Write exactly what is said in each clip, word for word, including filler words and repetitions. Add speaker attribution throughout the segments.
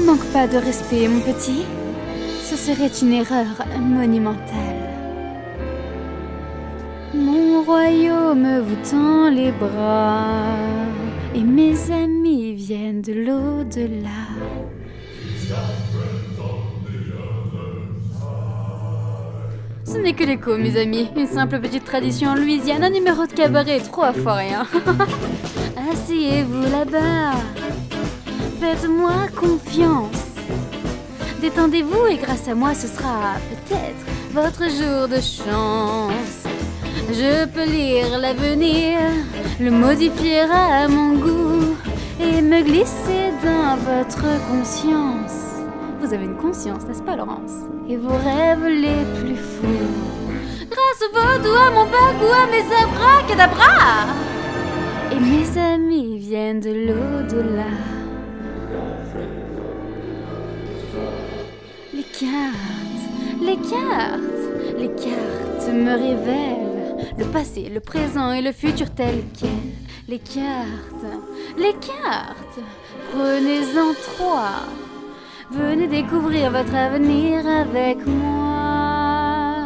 Speaker 1: manque pas de respect, mon petit. Ce serait une erreur monumentale. Mon royaume vous tend les bras, et mes amis viennent de l'au-delà. Ce n'est que l'écho, mes amis. Une simple petite tradition en Louisiane, un numéro de cabaret, trois fois rien. Asseyez-vous là-bas. Faites-moi confiance. Détendez-vous et grâce à moi, ce sera peut-être votre jour de chance. Je peux lire l'avenir, le modifier à mon goût et me glisser dans votre conscience. Vous avez une conscience, n'est-ce pas, Laurence? Et vos rêves les plus fous. Grâce au vaudou, à mon bagou, à mes abracadabras. Et mes amis viennent de l'au-delà. Les cartes, les cartes, les cartes me révèlent le passé, le présent et le futur tel quel. Les cartes, les cartes, prenez-en trois. Venez découvrir votre avenir avec moi.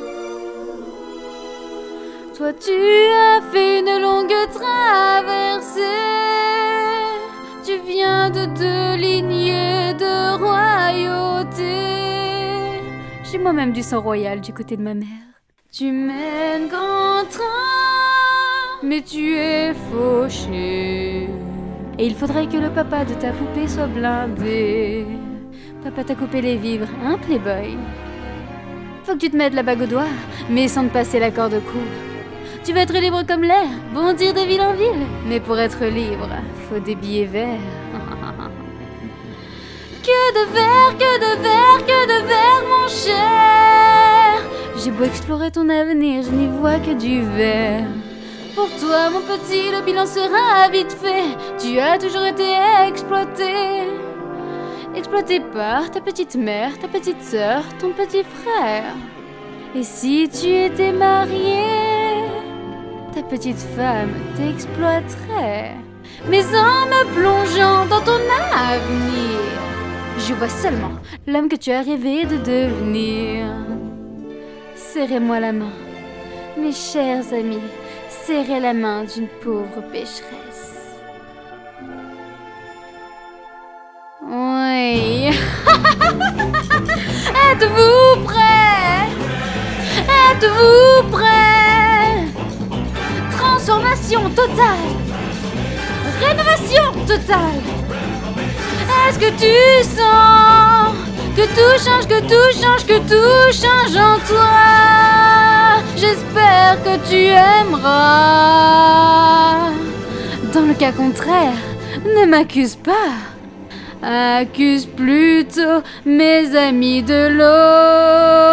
Speaker 1: Toi, tu as fait une longue traversée. Tu viens de deux lignées de royauté. J'ai moi-même du sang royal du côté de ma mère. Tu mènes grand train, mais tu es fauché. Et il faudrait que le papa de ta poupée soit blindé. Papa t'a coupé les vivres, hein, Playboy? Faut que tu te mettes la bague au doigt, mais sans te passer la corde au cou. Tu vas être libre comme l'air, bondir de ville en ville. Mais pour être libre, faut des billets verts. Que de verre, que de verre, que de verre, mon cher. J'ai beau explorer ton avenir, je n'y vois que du verre. Pour toi, mon petit, le bilan sera vite fait. Tu as toujours été exploité. Exploité par ta petite mère, ta petite sœur, ton petit frère. Et si tu étais marié, ta petite femme t'exploiterait. Mais en me plongeant dans ton avenir, je vois seulement l'homme que tu as rêvé de devenir. Serrez-moi la main, mes chers amis. Serrez la main d'une pauvre pécheresse. Oui. Êtes-vous prêts? Êtes-vous prêts? Transformation totale. Rénovation totale. Est-ce que tu sens que tout change, que tout change, que tout change en toi? J'espère que tu aimeras. Dans le cas contraire, ne m'accuse pas. Accuse plutôt mes amis de l'eau.